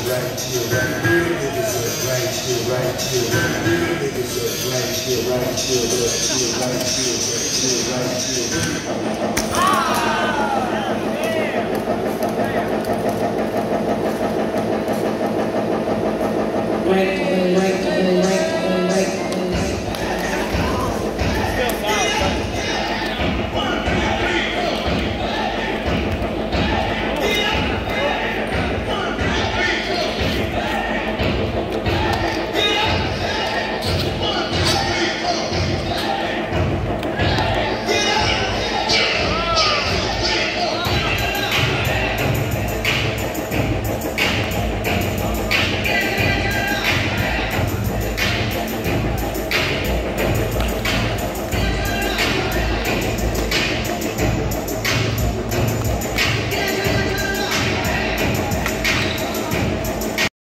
right here, right here, niggas up right here, right here, niggas up right here, right here, right here, right here, right here, right here.